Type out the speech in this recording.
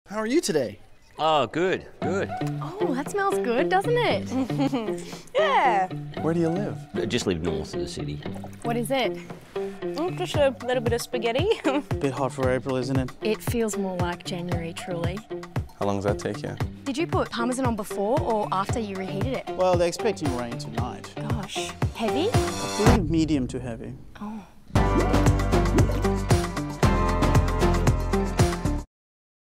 How are you today? Oh, good, good. Oh, that smells good, doesn't it? Yeah. Where do you live? I just live north of the city. What is it? Just a little bit of spaghetti. Bit hot for April, isn't it? It feels more like January, truly. How long does that take you? Did you put parmesan on before or after you reheated it? Well, they're expecting rain tonight. Gosh. Heavy? I put it medium to heavy. Oh.